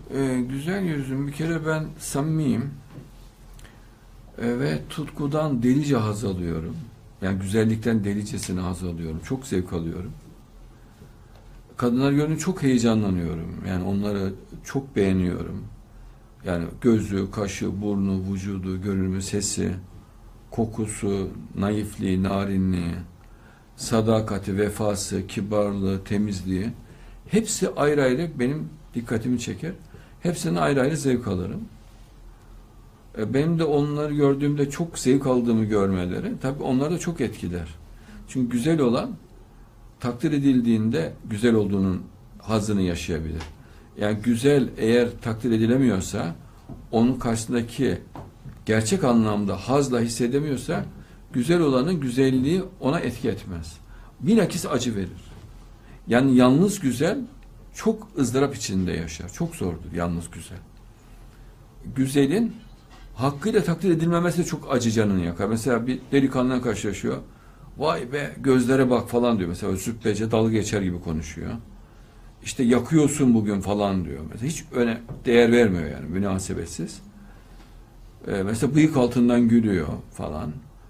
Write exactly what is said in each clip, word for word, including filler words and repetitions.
Ee, güzel yüzüm bir kere ben samimiyim. Ee, ve tutkudan delice haz alıyorum. Yani güzellikten delicesine haz alıyorum. Çok zevk alıyorum. Kadınlar görünce çok heyecanlanıyorum. Yani onları çok beğeniyorum. Yani gözü, kaşı, burnu, vücudu, görünümü, sesi, kokusu, naifliği, narinliği, sadakati, vefası, kibarlığı, temizliği hepsi ayrı ayrı benim dikkatimi çeker. Hepsine ayrı ayrı zevk alırım. Benim de onları gördüğümde çok zevk aldığımı görmeleri tabii onları da çok etkiler. Çünkü güzel olan takdir edildiğinde güzel olduğunun hazzını yaşayabilir. Yani güzel eğer takdir edilemiyorsa onun karşısındaki gerçek anlamda hazla hissedemiyorsa güzel olanın güzelliği ona etki etmez. Bilakis acı verir. Yani yalnız güzel çok ızdırap içinde yaşar. Çok zordur yalnız güzel. Güzelin hakkıyla takdir edilmemesi de çok acı canını yakar. Mesela bir delikanlıyla karşılaşıyor. Vay be gözlere bak falan diyor. Mesela züppece dalga geçer gibi konuşuyor. İşte yakıyorsun bugün falan diyor. Mesela hiç öne değer vermiyor yani münasebetsiz. Ee, mesela bıyık altından gülüyor falan.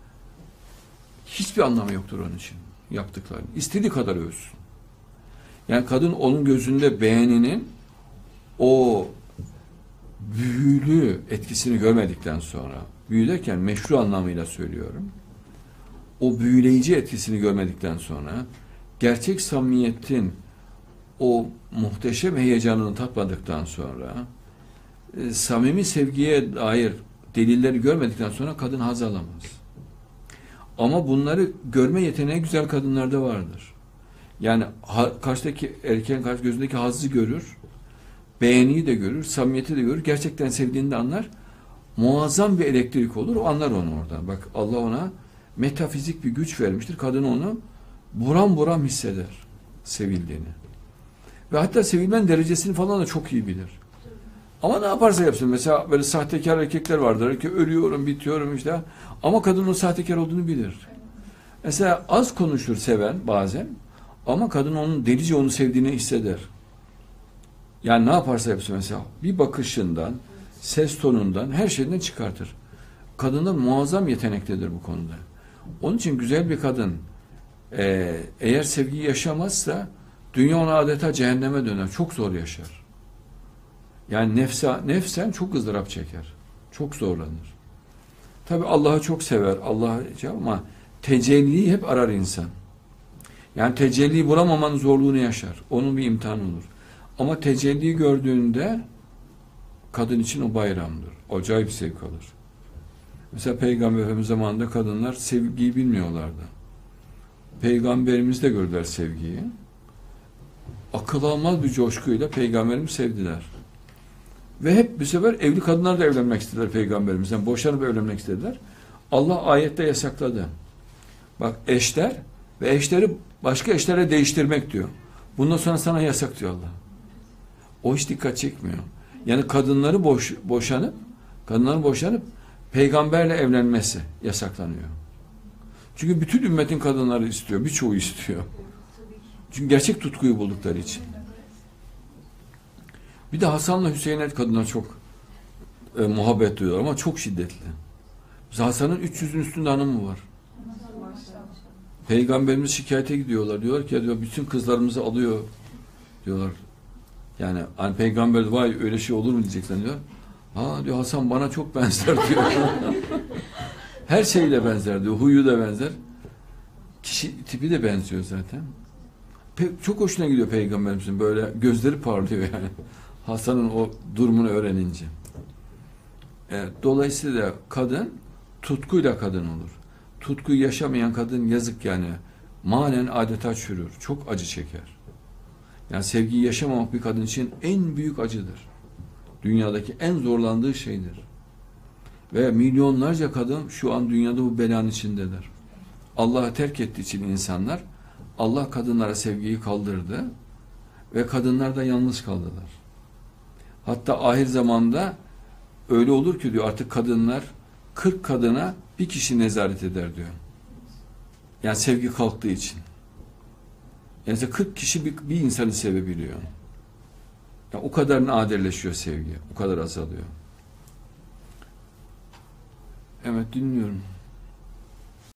Hiçbir anlamı yoktur onun için yaptıklarının. İstediği kadar övsün. Yani kadın onun gözünde beğeninin o büyülü etkisini görmedikten sonra, büyü derken meşru anlamıyla söylüyorum, o büyüleyici etkisini görmedikten sonra, gerçek samimiyetin o muhteşem heyecanını tatmadıktan sonra, e, samimi sevgiye dair delilleri görmedikten sonra kadın haz alamaz. Ama bunları görme yeteneği güzel kadınlarda vardır. Yani ha, karşıdaki erkeğin karşı gözündeki hazzı görür, beğeniyi de görür, samimiyeti de görür, gerçekten sevdiğini de anlar. Muazzam bir elektrik olur, o anlar onu oradan. Bak Allah ona metafizik bir güç vermiştir. Kadın onu buram buram hisseder sevildiğini. Ve hatta sevilmenin derecesini falan da çok iyi bilir. Ama ne yaparsa yapsın. Mesela böyle sahtekar erkekler vardır ki ölüyorum, bitiyorum işte. Ama kadının sahtekar olduğunu bilir. Mesela az konuşur seven bazen ama kadın onun delice onu sevdiğini hisseder. Yani ne yaparsa yapsın mesela bir bakışından, ses tonundan, her şeyden çıkartır. Kadınlar muazzam yetenektedir bu konuda. Onun için güzel bir kadın e, eğer sevgiyi yaşamazsa dünya ona adeta cehenneme döner. Çok zor yaşar. Yani nefsa, nefsen çok ızdırap çeker. Çok zorlanır. Tabi Allah'ı çok sever. Allah'ı ama tecelliyi hep arar insan. Yani tecelliyi bulamamanın zorluğunu yaşar. Onun bir imtihanı olur. Ama tecelliyi gördüğünde kadın için o bayramdır. Acayip zevk alır. Mesela Peygamber Efendimiz zamanında kadınlar sevgiyi bilmiyorlardı. Peygamberimiz de gördüler sevgiyi. Akıl almaz bir coşkuyla Peygamberimizi sevdiler. Ve hep bir sefer evli kadınlar da evlenmek istediler Peygamberimizden. Boşanıp evlenmek istediler. Allah ayette yasakladı. Bak eşler ve eşleri başka eşlere değiştirmek diyor. Bundan sonra sana yasak diyor Allah. O hiç dikkat çekmiyor. Yani kadınları boş, boşanıp kadınların boşanıp peygamberle evlenmesi yasaklanıyor. Çünkü bütün ümmetin kadınları istiyor. Birçoğu istiyor. Çünkü gerçek tutkuyu buldukları için. Bir de Hasan'la Hüseyin'e kadınlar çok e, muhabbet duyuyor ama çok şiddetli. Mesela Hasan'ın üç yüzün üstünde hanımı var. Peygamberimiz şikayete gidiyorlar. Diyorlar ki ya diyor bütün kızlarımızı alıyor diyorlar. Yani hani peygamber vay öyle şey olur mu diyecekler diyor. Ha diyor Hasan bana çok benzer diyor. Her şeyle benzer diyor. Huyu da benzer. Kişi tipi de benziyor zaten. Pe- çok hoşuna gidiyor peygamberimizin böyle gözleri parlıyor yani. Hasan'ın o durumunu öğrenince. Evet, dolayısıyla kadın tutkuyla kadın olur. Tutkuyu yaşamayan kadın yazık yani. Manen adeta çürür. Çok acı çeker. Yani sevgiyi yaşamamak bir kadın için en büyük acıdır. Dünyadaki en zorlandığı şeydir. Ve milyonlarca kadın şu an dünyada bu belanın içindedir. Allah'ı terk ettiği için insanlar Allah kadınlara sevgiyi kaldırdı ve kadınlar da yalnız kaldılar. Hatta ahir zamanda öyle olur ki diyor artık kadınlar kırk kadına bir kişi nezaret eder diyor. Yani sevgi kalktığı için. Yani kırk kişi bir, bir insanı sevebiliyor. Ya o kadar nadirleşiyor sevgi. O kadar azalıyor. Evet, dinliyorum.